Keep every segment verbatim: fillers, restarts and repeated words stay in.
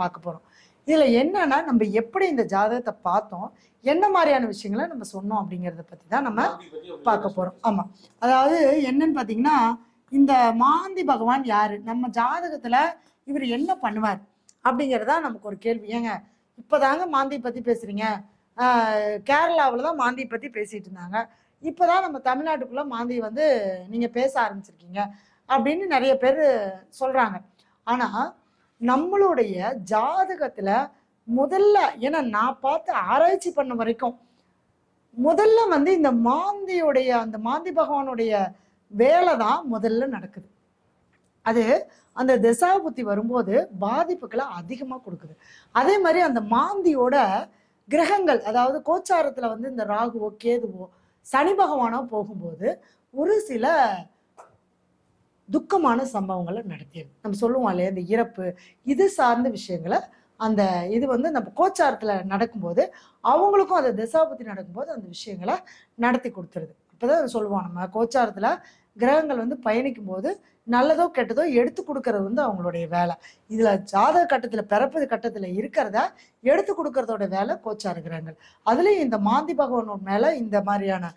பார்க்க போகிறோம். இதில் என்னன்னா நம்ம எப்படி இந்த ஜாதகத்தை பார்த்தோம், என்ன மாதிரியான விஷயங்களை நம்ம சொன்னோம் அப்படிங்கிறத பற்றி தான் நம்ம பார்க்க போகிறோம். ஆமாம், அதாவது என்னன்னு பார்த்தீங்கன்னா, இந்த மாந்தி பகவான் யாரு, நம்ம ஜாதகத்தில் இவர் என்ன பண்ணுவார் அப்படிங்கிறதா நமக்கு ஒரு கேள்வி. ஏங்க இப்போதாங்க மாந்தி பற்றி பேசுகிறீங்க, கேரளாவில் தான் மாந்தி பற்றி பேசிகிட்டு இருந்தாங்க, இப்போ தான் நம்ம தமிழ்நாட்டுக்குள்ளே மாந்தி வந்து நீங்கள் பேச ஆரம்பிச்சிருக்கீங்க அப்படின்னு நிறைய பேர் சொல்கிறாங்க. ஆனால் நம்மளுடைய ஜாதகத்தில் முதல்ல, ஏன்னா நான் பார்த்து ஆராய்ச்சி பண்ண வரைக்கும் முதல்ல வந்து இந்த மாந்தியுடைய அந்த மாந்தி பகவானுடைய வேலை தான் முதல்ல நடக்குது. அது அந்த திசா புத்தி வரும்போது பாதிப்புகளை அதிகமாக கொடுக்குது. அதே மாதிரி அந்த மாந்தியோட கிரகங்கள், அதாவது கோச்சாரத்தில் வந்து இந்த ராகுவோ கேதுவோ சனி பகவானோ போகும்போது ஒரு சில துக்கமான சம்பவங்களை நடத்தியது. நம்ம சொல்லுவோம் இல்லையா, இந்த இறப்பு இது சார்ந்த விஷயங்களை அந்த இது வந்து நம்ம கோச்சாரத்தில் நடக்கும்போது அவங்களுக்கும் அந்த திசாபுத்தி நடக்கும்போது அந்த விஷயங்களை நடத்தி கொடுத்துருது. அப்போதான் சொல்லுவோம், நம்ம கோச்சாரத்தில் கிரகங்கள் வந்து பயணிக்கும் போது நல்லதோ கெட்டதோ எடுத்து கொடுக்கறது வந்து அவங்களுடைய வேலை. இதில் ஜாதக கட்டத்தில் பிறப்பு கட்டத்தில் இருக்கிறத எடுத்து கொடுக்கறதோட வேலை கோச்சார கிரகங்கள். அதுலேயும் இந்த மாந்தி பகவானோட மேலே இந்த மாதிரியான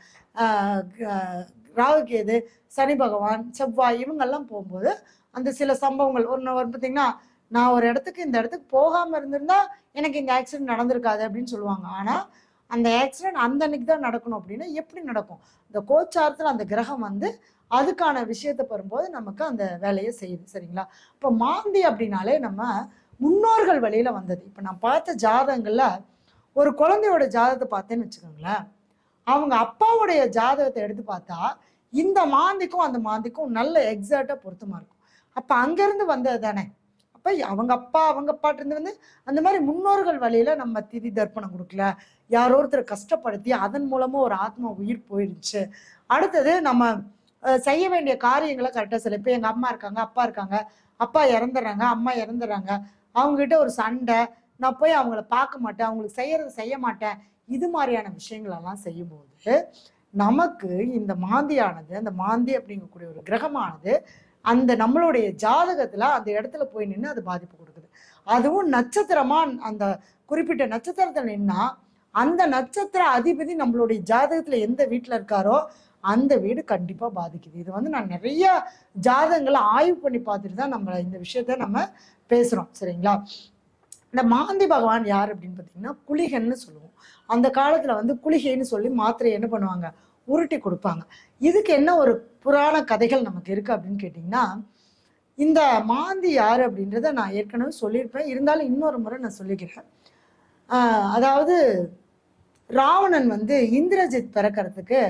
ராகு கேது சனி பகவான் செவ்வாய் இவங்கெல்லாம் போகும்போது அந்த சில சம்பவங்கள் ஒன்று பார்த்தீங்கன்னா, நான் ஒரு இடத்துக்கு இந்த இடத்துக்கு போகாமல் இருந்திருந்தா எனக்கு இந்த ஆக்சிடென்ட் நடந்திருக்காது அப்படின்னு சொல்லுவாங்க. ஆனால் அந்த ஆக்சிடென்ட் அந்த அன்னைக்கு தான் நடக்கணும் அப்படின்னா எப்படி நடக்கும்? இந்த கோச்சாரத்தில் அந்த கிரகம் வந்து அதுக்கான விஷயத்தை பெறும்போது நமக்கு அந்த வேலையை செய்யுது. சரிங்களா? இப்போ மாந்தி அப்படின்னாலே நம்ம முன்னோர்கள் வழியில் வந்தது. இப்போ நான் பார்த்த ஜாதகங்களில் ஒரு குழந்தையோட ஜாதகத்தை பார்த்தேன்னு வச்சுக்கோங்களேன், அவங்க அப்பாவுடைய ஜாதகத்தை எடுத்து பார்த்தா இந்த மாந்திக்கும் அந்த மாந்திக்கும் நல்ல எக்ஸாக்டாக பொருத்தமாக இருக்கும். அப்போ அங்கேருந்து வந்தது தானே. அப்போ அவங்க அப்பா அவங்க அப்பாட்டிருந்து வந்து அந்த மாதிரி முன்னோர்கள் வழியில் நம்ம திதி தர்ப்பணம் கொடுக்கல, யாரோ ஒருத்தர் கஷ்டப்படுத்தி அதன் மூலமாக ஒரு ஆத்மா உயிர் போயிடுச்சு. அடுத்தது நம்ம செய்ய வேண்டிய காரியங்களை கரெக்டாக செய்யலை. இப்போ எங்கள் அம்மா இருக்காங்க, அப்பா இருக்காங்க, அப்பா இறந்துடுறாங்க, அம்மா இறந்துடுறாங்க, அவங்ககிட்ட ஒரு சண்டை, நான் போய் அவங்கள பார்க்க மாட்டேன், அவங்களுக்கு செய்யறதை செய்ய மாட்டேன், இது மாதிரியான விஷயங்களெல்லாம் செய்யும்போது நமக்கு இந்த மாந்தியானது, அந்த மாந்தி அப்படிங்கக்கூடிய ஒரு கிரகமானது அந்த நம்மளுடைய ஜாதகத்தில் அந்த இடத்துல போய் நின்று அது பாதிப்பு கொடுக்குது. அதுவும் நட்சத்திரமா அந்த குறிப்பிட்ட நட்சத்திரத்தில் நின்னா அந்த நட்சத்திர அதிபதி நம்மளுடைய ஜாதகத்தில் எந்த வீட்டில் இருக்காரோ அந்த வீடு கண்டிப்பாக பாதிக்குது. இது வந்து நான் நிறைய ஜாதகங்களை ஆய்வு பண்ணி பார்த்துட்டு தான் நம்ம இந்த விஷயத்த நம்ம பேசுகிறோம். சரிங்களா? இந்த மாந்தி பகவான் யார் அப்படின்னு பார்த்தீங்கன்னா குளிகன்னு சொல்லுவோம். அந்த காலத்தில் வந்து குளிகைன்னு சொல்லி மாத்திரை என்ன பண்ணுவாங்க, உருட்டி கொடுப்பாங்க. இதுக்கு என்ன ஒரு புராண கதைகள் நமக்கு இருக்குது அப்படின்னு கேட்டிங்கன்னா, இந்த மாந்தி யார் அப்படின்றத நான் ஏற்கனவே சொல்லியிருப்பேன், இருந்தாலும் இன்னொரு முறை நான் சொல்லிக்கிறேன். அதாவது ராவணன் வந்து இந்திரஜித் பிறக்கிறதுக்கு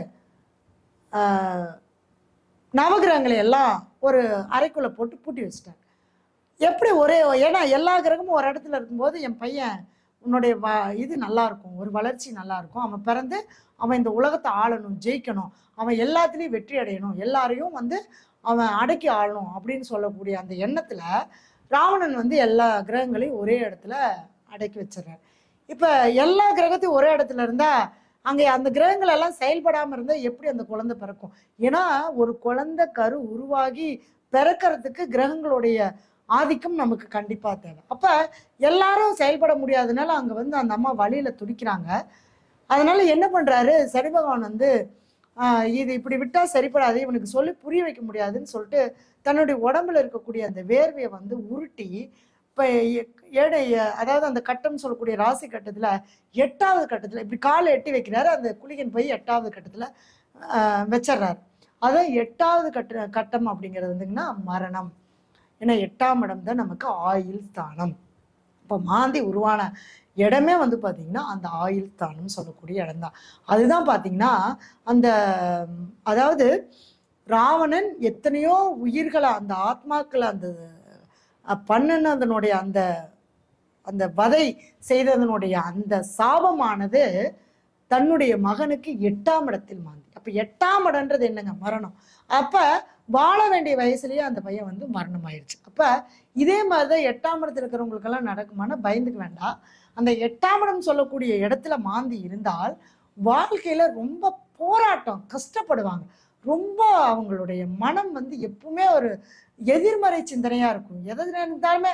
நவகிரகங்களை எல்லாம் ஒரு அறைக்குள்ளே போட்டு பூட்டி வச்சுட்டாங்க. எப்படி ஒரே, ஏன்னா எல்லா கிரகமும் ஒரு இடத்துல இருக்கும்போது என் பையன் உன்னுடைய வ இது நல்லா இருக்கும், ஒரு வளர்ச்சி நல்லா இருக்கும், அவன் பிறந்து அவன் இந்த உலகத்தை ஆளணும், ஜெயிக்கணும், அவன் எல்லாத்துலேயும் வெற்றி அடையணும், எல்லாரையும் வந்து அவன் அடக்கி ஆளணும் அப்படின்னு சொல்லக்கூடிய அந்த எண்ணத்தில் ராவணன் வந்து எல்லா கிரகங்களையும் ஒரே இடத்துல அடக்கி வச்சிடறார். இப்போ எல்லா கிரகத்தையும் ஒரே இடத்துல இருந்தால் அங்கே அந்த கிரகங்கள் எல்லாம் செயல்படாமல் இருந்தால் எப்படி அந்த குழந்தை பிறக்கும்? ஏன்னா ஒரு குழந்தை கரு உருவாகி பிறக்கிறதுக்கு கிரகங்களுடைய ஆதிக்கம் நமக்கு கண்டிப்பாக தேவை. அப்போ எல்லாரும் செயல்பட முடியாதனால அங்கே வந்து அந்த அம்மா வழியில் துடிக்கிறாங்க. அதனால என்ன பண்ணுறாரு சனி பகவான் வந்து இது இப்படி விட்டால் சரிப்படாது, இவனுக்கு சொல்லி புரிய வைக்க முடியாதுன்னு சொல்லிட்டு தன்னுடைய உடம்புல இருக்கக்கூடிய அந்த வேர்வையை வந்து உருட்டி இப்போ ஏழை, அதாவது அந்த கட்டம் சொல்லக்கூடிய ராசி கட்டத்தில் எட்டாவது கட்டத்தில் இப்படி காலை எட்டி வைக்கிறாரு, அந்த குளிகன் போய் எட்டாவது கட்டத்தில் வச்சிட்றாரு. அதான் எட்டாவது கட்ட கட்டம் அப்படிங்கிறது வந்துங்கன்னா மரணம். ஏன்னா எட்டாம் இடம் தான் நமக்கு ஆயுள் ஸ்தானம். இப்போ மாந்தி உருவான இடமே வந்து பார்த்திங்கன்னா அந்த ஆயுள் ஸ்தானம் சொல்லக்கூடிய இடம்தான். அதுதான் பார்த்திங்கன்னா அந்த, அதாவது ராவணன் எத்தனையோ உயிர்களை அந்த ஆத்மாக்களை அந்த பண்ணனதனுடைய அந்த அந்த வதை செய்ததனுடைய அந்த சாபமானது தன்னுடைய மகனுக்கு எட்டாம் இடத்தில் மாந்தி. அப்போ எட்டாம் இடம்ன்றது என்னங்க, மரணம். அப்போ வாழ வேண்டிய வயசுலேயே அந்த பையன் வந்து மரணம் ஆயிடுச்சு. அப்போ இதே மாதிரி தான் எட்டாம் இடத்துல இருக்கிறவங்களுக்கெல்லாம் நடக்குமானா பயந்துக்க வேண்டாம். அந்த எட்டாம் இடம் சொல்லக்கூடிய இடத்துல மாந்தி இருந்தால் வாழ்க்கையில் ரொம்ப போராட்டம், கஷ்டப்படுவாங்க. ரொம்ப அவங்களுடைய மனம் வந்து எப்பவுமே ஒரு எதிர்மறை சிந்தனையாக இருக்கும். எது இருந்தாலுமே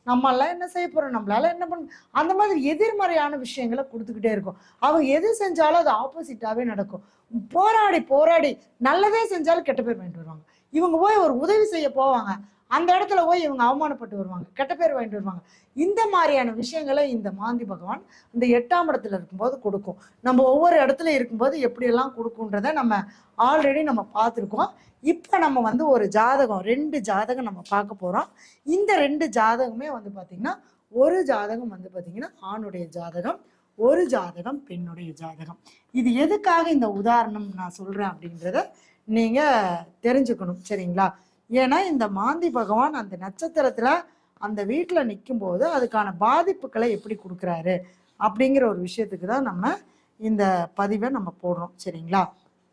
நம்மளால என்ன செய்ய போறோம், நம்மளால என்ன பண்ண, அந்த மாதிரி எதிர்மறையான விஷயங்களை கொடுத்துக்கிட்டே இருக்கும். அவங்க எது செஞ்சாலும் அது ஆப்போசிட்டாவே நடக்கும். போராடி போராடி நல்லதே செஞ்சாலும் கெட்ட பேர் வாங்கிட்டு வருவாங்க. இவங்க போய் ஒரு உதவி செய்ய போவாங்க, அந்த இடத்துல போய் இவங்க அவமானப்பட்டு வருவாங்க, கெட்ட பேர் வாங்கிட்டு வருவாங்க. இந்த மாதிரியான விஷயங்களை இந்த மாந்தி பகவான் இந்த எட்டாம் இடத்துல இருக்கும்போது கொடுக்கும். நம்ம ஒவ்வொரு இடத்துல இருக்கும்போது எப்படியெல்லாம் கொடுக்குன்றத நம்ம ஆல்ரெடி நம்ம பார்த்துருக்கோம். இப்போ நம்ம வந்து ஒரு ஜாதகம், ரெண்டு ஜாதகம் நம்ம பார்க்க போகிறோம். இந்த ரெண்டு ஜாதகமே வந்து பார்த்திங்கன்னா, ஒரு ஜாதகம் வந்து பார்த்திங்கன்னா ஆணுடைய ஜாதகம், ஒரு ஜாதகம் பெண்ணுடைய ஜாதகம். இது எதுக்காக இந்த உதாரணம் நான் சொல்கிறேன் அப்படின்றத நீங்கள் தெரிஞ்சுக்கணும், சரிங்களா? ஏன்னா இந்த மாந்தி பகவான் அந்த நட்சத்திரத்தில் அந்த வீட்டில் நிற்கும்போது அதுக்கான பாதிப்புகளை எப்படி கொடுக்குறாரு அப்படிங்கிற ஒரு விஷயத்துக்கு தான் நம்ம இந்த பதிவை நம்ம போடுறோம், சரிங்களா?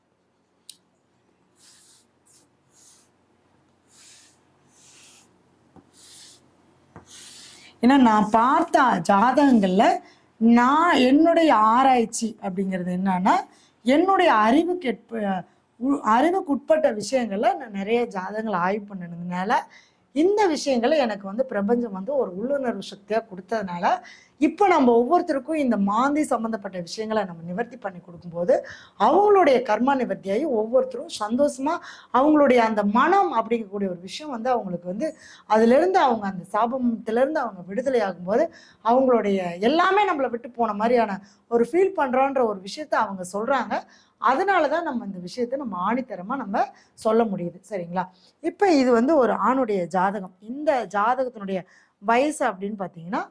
ஏன்னா நான் பார்த்த ஜாதகங்கள்ல நான் என்னுடைய ஆராய்ச்சி அப்படிங்கிறது என்னன்னா, என்னுடைய அறிவுக்கு அறிவுக்கு உட்பட்ட விஷயங்கள்ல நான் நிறைய ஜாதகங்களை ஆய்வு பண்ணதுனால இந்த விஷயங்களை எனக்கு வந்து பிரபஞ்சம் வந்து ஒரு உள்ளுணர்வு சக்தியாக கொடுத்ததுனால இப்போ நம்ம ஒவ்வொருத்தருக்கும் இந்த மாந்தி சம்மந்தப்பட்ட விஷயங்களை நம்ம நிவர்த்தி பண்ணி கொடுக்கும்போது அவங்களுடைய கர்மா நிவர்த்தியாகி ஒவ்வொருத்தரும் சந்தோஷமாக அவங்களுடைய அந்த மனம் அப்படிங்கக்கூடிய ஒரு விஷயம் வந்து அவங்களுக்கு வந்து அதுலேருந்து அவங்க அந்த சாபத்திலேருந்து அவங்க விடுதலை ஆகும்போது அவங்களுடைய எல்லாமே நம்மளை விட்டு போன மாதிரியான ஒரு ஃபீல் பண்ணுறோன்ற ஒரு விஷயத்த அவங்க சொல்கிறாங்க. அதனால தான் நம்ம இந்த விஷயத்தை நம்ம ஆணித்தரமாக நம்ம சொல்ல முடியுது, சரிங்களா? இப்போ இது வந்து ஒரு ஆணுடைய ஜாதகம். இந்த ஜாதகத்தினுடைய வயசு அப்படின்னு பார்த்தீங்கன்னா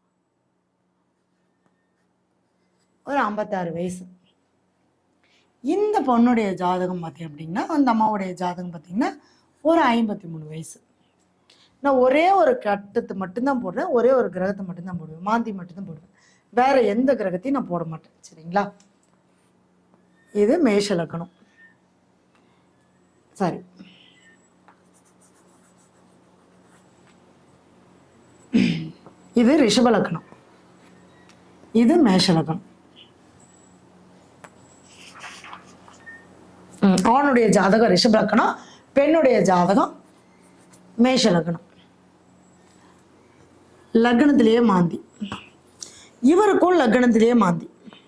ஒரு ஐம்பத்தாறு வயசு. இந்த பொண்ணுடைய ஜாதகம் பார்த்தீங்க அப்படின்னா, அந்த அம்மாவுடைய ஜாதகம் பார்த்தீங்கன்னா ஒரு ஐம்பத்தி மூணு வயசு. நான் ஒரே ஒரு கட்டத்தை மட்டும்தான் போடுறேன், ஒரே ஒரு கிரகத்தை மட்டும்தான் போடுவேன், மாந்தி மட்டும்தான் போடுவேன், வேற எந்த கிரகத்தையும் நான் போட மாட்டேன், சரிங்களா? இது மேஷ லக்னம். சரி, இது ரிஷப லக்னம், இது மேஷ லக்னம். ஆணுடைய ஜாதகம் ரிஷப லக்னம், பெண்ணுடைய ஜாதகம் மேஷ லக்னம். லக்னத்திலேயே மாந்தி, இவருக்கும் லக்னத்திலேயே மாந்தி.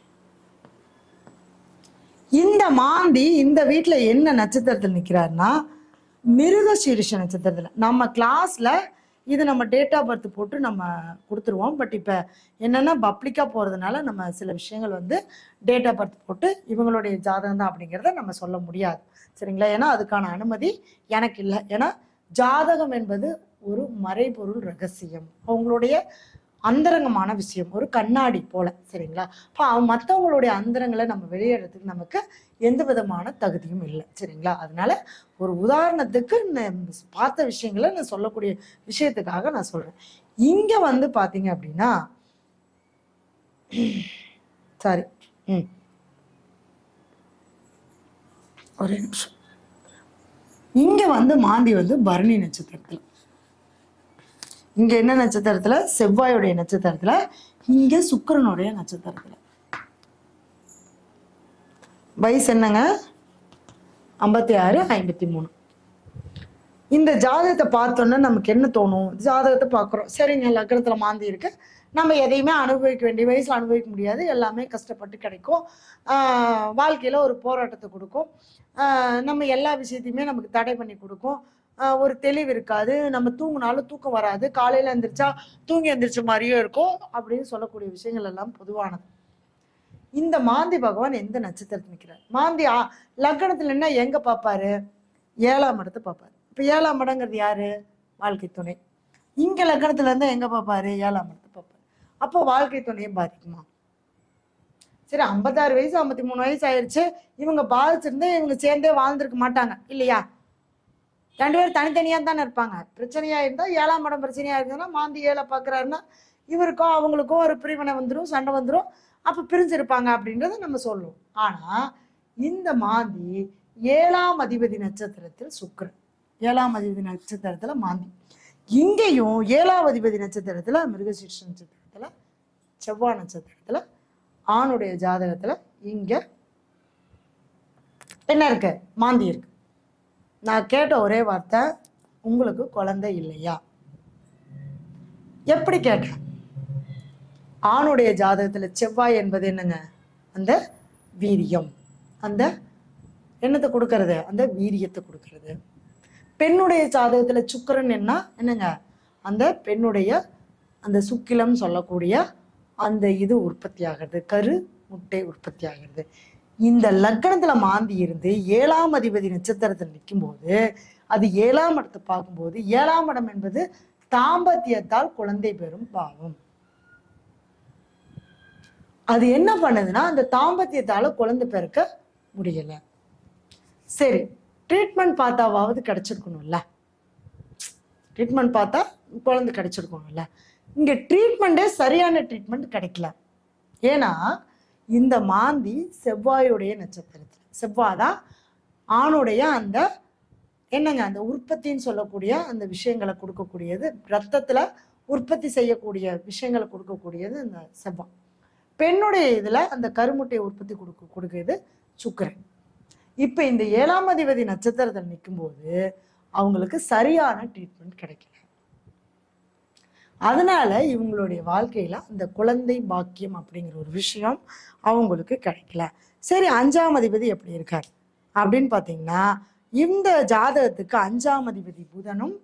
இந்த மாந்தி இந்த வீட்டில் என்ன நட்சத்திரத்தில் நிற்கிறாருன்னா மிருக சீரிஷ நட்சத்திரத்தில். நம்ம கிளாஸில் இது நம்ம டேட் ஆஃப் பர்த் போட்டு நம்ம கொடுத்துருவோம். பட் இப்போ என்னென்னா பப்ளிக்காக போகிறதுனால நம்ம சில விஷயங்கள் வந்து டேட் ஆஃப் பர்த் போட்டு இவங்களுடைய ஜாதகம் தான் அப்படிங்கிறத நம்ம சொல்ல முடியாது, சரிங்களா? ஏன்னா அதுக்கான அனுமதி எனக்கு இல்லை. ஏன்னா ஜாதகம் என்பது ஒரு மறைபொருள் ரகசியம், அவங்களுடைய அந்தரங்கமான விஷயம், ஒரு கண்ணாடி போல, சரிங்களா? இப்போ மற்றவங்களுடைய அந்தரங்களை நம்ம வெளியேறதுக்கு நமக்கு எந்த விதமான தகுதியும் இல்லை, சரிங்களா? அதனால ஒரு உதாரணத்துக்கு பார்த்த விஷயங்களை நான் சொல்லக்கூடிய விஷயத்துக்காக நான் சொல்றேன். இங்க வந்து பாத்தீங்க அப்படின்னா சாரி ம் ஒரு நிமிஷம். இங்க வந்து மாந்தி வந்து பரணி நட்சத்திரத்துல, இங்க என்ன நட்சத்திரத்துல? செவ்வாயுடைய நட்சத்திரத்துல, இங்க சுக்கிரனுடைய நட்சத்திரத்துல. வயசு என்னங்க? ஐம்பத்தி ஆறு ஐம்பத்தி மூணு. இந்த ஜாதகத்தை பார்த்தோன்னா நமக்கு என்ன தோணும்? ஜாதகத்தை பார்க்குறோம், சரிங்க, லக்னத்துல மாந்தி இருக்கு, நம்ம எதையுமே அனுபவிக்க வேண்டிய வயசுல அனுபவிக்க முடியாது, எல்லாமே கஷ்டப்பட்டு கிடைக்கும், ஆஹ் வாழ்க்கையில ஒரு போராட்டத்தை கொடுக்கும், ஆஹ் நம்ம எல்லா விஷயத்தையுமே நமக்கு தடை பண்ணி கொடுக்கும், ஒரு தெளிவு இருக்காது, நம்ம தூங்கினாலும் தூக்கம் வராது, காலையில எந்திரிச்சா தூங்கி எந்திரிச்ச மாதிரியும் இருக்கும் அப்படின்னு சொல்லக்கூடிய விஷயங்கள் எல்லாம் பொதுவானது. இந்த மாந்தி பகவான் எந்த நட்சத்திரத்தில் நிற்கிறார்? மாந்தி லக்னத்துல என்ன எங்க பார்ப்பாரு? ஏழாம் இடத்தை பார்ப்பாரு. இப்ப ஏழாம் இடங்கிறது யாரு? வாழ்க்கை துணை. இங்க லக்னத்துல இருந்தா எங்க பார்ப்பாரு? ஏழாம் இடத்தை பார்ப்பாரு. அப்போ வாழ்க்கை துணையும் பாதிக்குமா? சரி, ஐம்பத்தாறு வயசு ஐம்பத்தி மூணு வயசு ஆயிடுச்சு, இவங்க பாதிச்சிருந்தா இவங்க சேர்ந்தே வாழ்ந்துருக்க மாட்டாங்க இல்லையா? ரெண்டு பேரும் தனித்தனியா தானே இருப்பாங்க. பிரச்சனையா இருந்தா, ஏழாம் இடம் பிரச்சனையா இருந்ததுன்னா மாந்தி ஏழை பாக்குறாருன்னா இவருக்கும் அவங்களுக்கும் ஒரு பிரிவினை வந்துடும், சண்டை வந்துடும், அப்ப பிரிஞ்சிருப்பாங்க அப்படின்றத நம்ம சொல்லுவோம். ஆனா இந்த மாந்தி ஏழாம் அதிபதி நட்சத்திரத்தில் சுக்கிரன், ஏழாம் அதிபதி நட்சத்திரத்துல மாந்தி, இங்கேயும் ஏழாம் அதிபதி நட்சத்திரத்துல மிருகசீர்ஷ நட்சத்திரத்துல செவ்வாய் நட்சத்திரத்துல ஆணுடைய ஜாதகத்துல இங்க என்ன இருக்கு? மாந்தி இருக்கு. நான் கேட்ட ஒரே வார்த்தை, உங்களுக்கு குழந்தை இல்லையா? எப்படி கேட்டேன்? ஆணுடைய ஜாதகத்துல செவ்வாய் என்பது என்னங்க? அந்த வீரியம், அந்த என்னத்தை கொடுக்கறது? அந்த வீரியத்தை கொடுக்கறது. பெண்ணுடைய ஜாதகத்துல சுக்கிரன் என்ன என்னங்க? அந்த பெண்ணுடைய அந்த சுக்கிலம் சொல்லக்கூடிய அந்த இது உற்பத்தி ஆகிறது, கரு முட்டை உற்பத்தி ஆகிறது. இந்த லக்னத்துல மாந்தி இருந்து ஏழாம் அதிபதி நட்சத்திரத்தில் நிற்கும் போது அது ஏழாம் இடத்தை பார்க்கும்போது, ஏழாம் இடம் என்பது தாம்பத்தியத்தால் குழந்தை பெறும் பாவம். அது என்ன பண்ணுதுன்னா அந்த தாம்பத்தியத்தால குழந்தை பெருக்க முடியல. சரி, ட்ரீட்மெண்ட் பார்த்தாவாவது கிடைச்சிருக்கணும்ல, ட்ரீட்மெண்ட் பார்த்தா குழந்தை கிடைச்சிருக்கணும்ல. இங்க ட்ரீட்மெண்ட்டே சரியான ட்ரீட்மெண்ட் கிடைக்கல. ஏன்னா இந்த மாந்தி செவ்வாயுடைய நட்சத்திரத்தில், செவ்வாய் தான் ஆணுடைய அந்த என்னங்க அந்த உற்பத்தின்னு சொல்லக்கூடிய அந்த விஷயங்களை கொடுக்கக்கூடியது, ரத்தத்துல உற்பத்தி செய்யக்கூடிய விஷயங்களை கொடுக்கக்கூடியது அந்த செவ்வாய். பெண்ணுடைய இதுல அந்த கருமுட்டையை உற்பத்தி கொடுக்க கொடுக்கிறது சுக்கிரன். இப்ப இந்த ஏழாம் அதிபதி நட்சத்திரத்தில் நிற்கும் போது அவங்களுக்கு சரியான ட்ரீட்மெண்ட் கிடைக்கல. அதனால இவங்களுடைய வாழ்க்கையில அந்த குழந்தை பாக்கியம் அப்படிங்கிற ஒரு விஷயம் அவங்களுக்கு கிடைக்கல. சரி, அஞ்சாம் அதிபதி எப்படி இருக்கார் அப்படின்னு பாத்தீங்கன்னா, இந்த ஜாதகத்துக்கு அஞ்சாம் அதிபதி புதனும்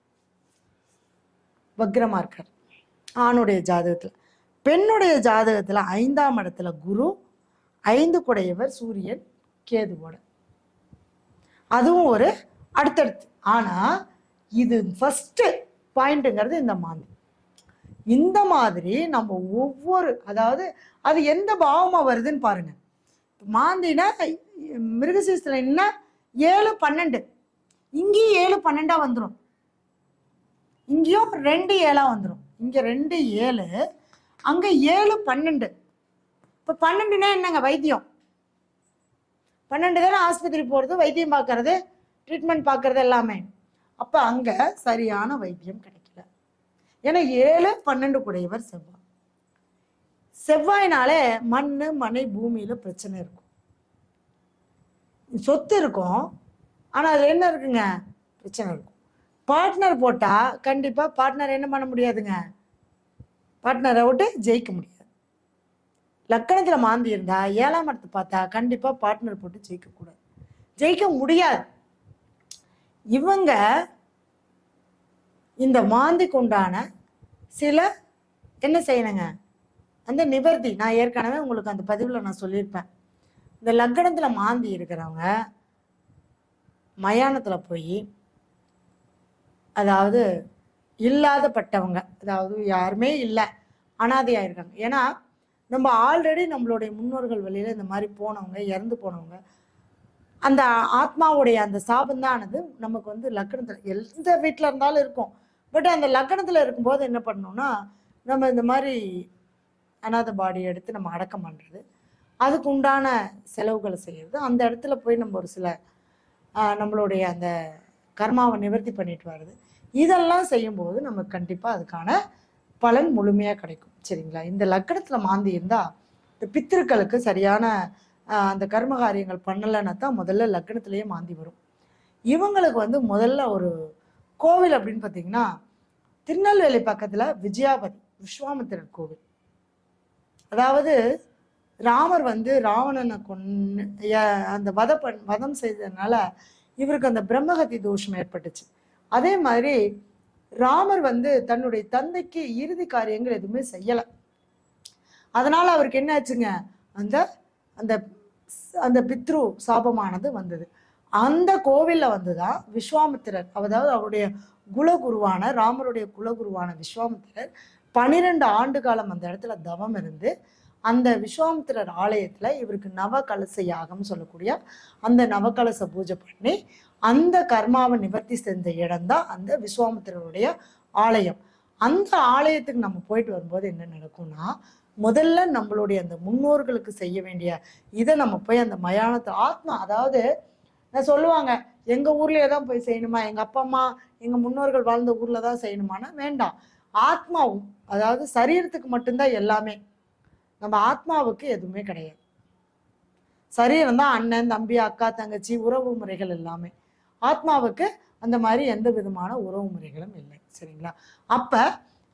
வக்ரமா இருக்கார் ஆணுடைய ஜாதகத்துல. பெண்ணுடைய ஜாதகத்துல ஐந்தாம் இடத்துல குரு, ஐந்து குடையவர் சூரியன் கேதுவோட, அதுவும் ஒரு அடுத்தடுத்து. ஆனா இது ஃபர்ஸ்ட் பாயிண்ட்ங்கிறது இந்த மாந்தி. இந்த மாதிரி நம்ம ஒவ்வொரு, அதாவது அது எந்த பாவமா வருதுன்னு பாருங்க. மாந்தினா மிருகசீரிஷத்துல என்ன ஏழு பன்னெண்டு, இங்கேயும் ஏழு பன்னெண்டா வந்துடும், இங்கேயும் ரெண்டு ஏழா வந்துடும். இங்க ரெண்டு ஏழு, அங்க ஏழு பன்னெண்டு. இப்ப பன்னெண்டுனா என்னங்க? வைத்தியம். பன்னெண்டு தானே ஆஸ்பத்திரி போறது, வைத்தியம் பார்க்கறது, ட்ரீட்மெண்ட் பார்க்கறது எல்லாமே. அப்ப அங்க சரியான வைத்தியம் கிடைக்கல. ஏன்னா ஏழு பன்னெண்டு கூடையவர் செவ்வாய். செவ்வாயினாலே மண்ணு மனை பூமியில பிரச்சனை இருக்கும், சொத்து இருக்கும், ஆனா அது என்ன இருக்குங்க? பிரச்சனை இருக்கும். பார்ட்னர் போட்டா கண்டிப்பா பார்ட்னர் என்ன பண்ண முடியாதுங்க? பார்ட்னரை விட்டு ஜெயிக்க முடியாது. லக்கணத்துல மாந்தி இருந்தா ஏழாம் இடத்தை பார்த்தா கண்டிப்பா பார்ட்னர் போட்டு ஜெயிக்க கூடாது, ஜெயிக்க முடியாது. இவங்க இந்த மாந்திக்கு உண்டான சில என்ன செய்யணுங்க? அந்த நிவர்த்தி நான் ஏற்கனவே உங்களுக்கு அந்த பதிவுல நான் சொல்லியிருப்பேன். இந்த லக்கணத்துல மாந்தி இருக்கிறவங்க மயானத்துல போய், அதாவது இல்லாதப்பட்டவங்க, அதாவது யாருமே இல்லை, அனாதையா இருக்காங்க. ஏன்னா நம்ம ஆல்ரெடி நம்மளுடைய முன்னோர்கள் வழியில இந்த மாதிரி போனவங்க, இறந்து போனவங்க, அந்த ஆத்மாவுடைய அந்த சாபந்தானது நமக்கு வந்து லக்கணத்துல எந்த வீட்டில் இருந்தாலும் இருக்கும். பட் அந்த லக்கணத்துல இருக்கும்போது என்ன பண்ணணும்னா, நம்ம இந்த மாதிரி அனாதை பாடி எடுத்து நம்ம அடக்கம் பண்ணுறது, அதுக்கு உண்டான செலவுகளை செய்கிறது, அந்த இடத்துல போய் நம்ம ஒரு சில நம்மளுடைய அந்த கர்மாவை நிவர்த்தி பண்ணிட்டு வர்றது, இதெல்லாம் செய்யும்போது நமக்கு கண்டிப்பாக அதுக்கான பலன் முழுமையாக கிடைக்கும். சரிங்களா? இந்த லக்கணத்தில் மாந்தி இருந்தால் இந்த பித்திருக்களுக்கு சரியான அந்த கர்ம காரியங்கள் பண்ணலைன்னா தான் முதல்ல லக்கணத்திலேயே மாந்தி வரும். இவங்களுக்கு வந்து முதல்ல ஒரு கோவில் அப்படின்னு பார்த்தீங்கன்னா, திருநெல்வேலி பக்கத்தில் விஜயாபதி விஸ்வாமித்திரர் கோவில். அதாவது ராமர் வந்து ராவணனை கொன்னு அந்த வத பண் வதம் செய்ததுனால இவருக்கு அந்த பிரம்மஹத்தி தோஷம் ஏற்பட்டுச்சு. அதே மாதிரி ராமர் வந்து தன்னுடைய தந்தைக்கு இறுதி காரியங்கள் எதுவுமே செய்யலை. அதனால அவருக்கு என்ன ஆச்சுங்க? அந்த அந்த அந்த பித்ரு சாபமானது வந்தது. அந்த கோவில்ல வந்துதான் விஸ்வாமித்திரர், அதாவது அவருடைய குலகுருவான ராமருடைய குலகுருவான விஸ்வாமித்திரர் பனிரெண்டு ஆண்டு காலம் அந்த இடத்துல தவம் இருந்து, அந்த விஸ்வாமித்திரர் ஆலயத்துல இவருக்கு நவகலச யாகம் சொல்லக்கூடிய அந்த நவகலச பூஜை பண்ணி அந்த கர்மாவை நிவர்த்தி செஞ்ச இடம்தான் அந்த விஸ்வாமித்திரருடைய ஆலயம். அந்த ஆலயத்துக்கு நம்ம போயிட்டு வரும்போது என்ன நடக்கும்னா, முதல்ல நம்மளுடைய அந்த முன்னோர்களுக்கு செய்ய வேண்டிய இதை நம்ம போய் அந்த மயானத்தை ஆத்மா, அதாவது நான் சொல்லுவாங்க எங்க ஊர்லயே தான் போய் செய்யணுமா, எங்க அப்பா அம்மா எங்க முன்னோர்கள் வாழ்ந்த ஊர்ல தான் செய்யணுமானா வேண்டாம். ஆத்மாவும், அதாவது சரீரத்துக்கு மட்டும்தான் எல்லாமே, நம்ம ஆத்மாவுக்கு எதுவுமே கிடையாது. சரீரம் தான் அண்ணன் தம்பி அக்கா தங்கச்சி உறவு முறைகள் எல்லாமே. ஆத்மாவுக்கு அந்த மாதிரி எந்த விதமான உறவு முறைகளும் இல்லை. சரிங்களா? அப்ப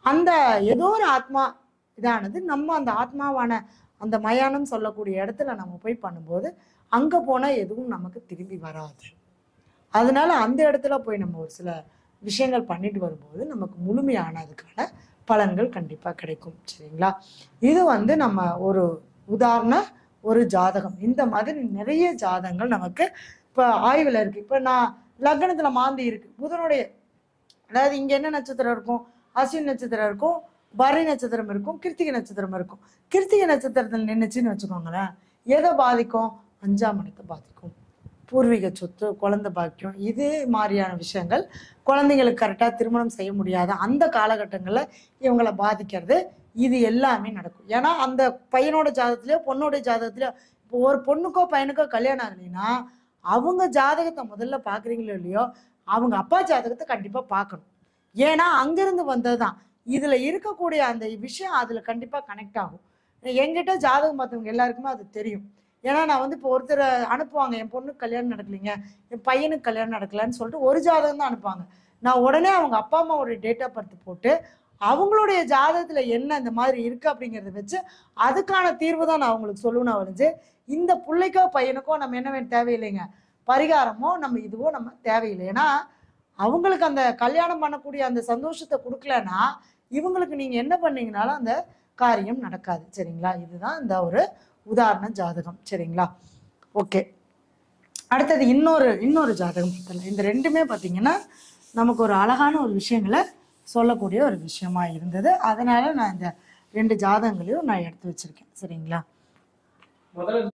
அந்த ஏதோ ஒரு ஆத்மா இதானது நம்ம அந்த ஆத்மாவான அந்த மயானம் சொல்லக்கூடிய இடத்துல நம்ம போய் பண்ணும்போது அங்கே போனால் எதுவும் நமக்கு திரும்பி வராது. அதனால அந்த இடத்துல போய் நம்ம ஒரு சில விஷயங்கள் பண்ணிட்டு வரும்போது நமக்கு முழுமையானதுக்கான பலன்கள் கண்டிப்பாக கிடைக்கும். சரிங்களா? இது வந்து நம்ம ஒரு உதாரண ஒரு ஜாதகம். இந்த மாதிரி நிறைய ஜாதகங்கள் நமக்கு இப்போ ஆய்வில் இருக்குது. இப்போ நான் லக்னத்தில் மாந்தி இருக்குது, புதனுடைய, அதாவது இங்கே என்ன நட்சத்திரம் இருக்கும், அஸ்வினி நட்சத்திரம் இருக்கும், பரணி நட்சத்திரம் இருக்கும், கிருத்திகை நட்சத்திரம் இருக்கும். கிருத்திகை நட்சத்திரத்தில் நின்றுச்சுன்னு வச்சுக்கோங்களேன், எதை பாதிக்கும்? அஞ்சாம் இடத்தை பாதிக்கும். பூர்வீக சொத்து, குழந்தை பாக்கியம், இது மாதிரியான விஷயங்கள், குழந்தைங்களுக்கு கரெக்டாக திருமணம் செய்ய முடியாத அந்த காலகட்டங்களில் இவங்களை பாதிக்கிறது, இது எல்லாமே நடக்கும். ஏன்னா அந்த பையனோட ஜாதகத்திலையோ பொண்ணோடைய ஜாதகத்திலையோ இப்போ ஒரு பொண்ணுக்கோ பையனுக்கோ கல்யாணம் ஆகலைன்னா அவங்க ஜாதகத்தை முதல்ல பார்க்குறீங்களோ இல்லையோ, அவங்க அப்பா ஜாதகத்தை கண்டிப்பாக பார்க்கணும். ஏன்னா அங்கேருந்து வந்தது தான் இதில் இருக்கக்கூடிய அந்த விஷயம் அதில் கண்டிப்பாக கனெக்ட் ஆகும். என்கிட்ட ஜாதகம் பார்த்தவங்க எல்லாருக்குமே அது தெரியும். ஏன்னா நான் வந்து இப்போ ஒருத்தர் அனுப்புவாங்க, என் பொண்ணுக்கு கல்யாணம் நடக்கலைங்க, என் பையனுக்கு கல்யாணம் நடக்கலன்னு சொல்லிட்டு ஒரு ஜாதகம் தான் அனுப்புவாங்க. நான் உடனே அவங்க அப்பா அம்மாவோடைய டேட் ஆஃப் பர்த் போட்டு அவங்களுடைய ஜாதகத்தில் என்ன இந்த மாதிரி இருக்குது அப்படிங்கிறத வச்சு அதுக்கான தீர்வு தான் நான் அவங்களுக்கு சொல்லணும். ஒழிஞ்சு இந்த பிள்ளைக்கோ பையனுக்கோ நம்ம என்ன வேணும் தேவையில்லைங்க, பரிகாரமோ நம்ம இதுவோ நம்ம தேவையில்லை. ஏன்னா அவங்களுக்கு அந்த கல்யாணம் பண்ணக்கூடிய அந்த சந்தோஷத்தை கொடுக்கலன்னா இவங்களுக்கு நீங்கள் என்ன பண்ணீங்கனாலும் அந்த காரியம் நடக்காது. சரிங்களா? இதுதான் இந்த ஒரு உதாரண ஜாதகம். சரிங்களா? ஓகே, அடுத்தது இன்னொரு இன்னொரு ஜாதகம் பார்த்தல. இந்த ரெண்டுமே பார்த்தீங்கன்னா நமக்கு ஒரு அழகான ஒரு விஷயங்களை சொல்லக்கூடிய ஒரு விஷயமா இருந்தது. அதனால நான் இந்த ரெண்டு ஜாதகங்களையும் நான் எடுத்து வச்சிருக்கேன். சரிங்களா?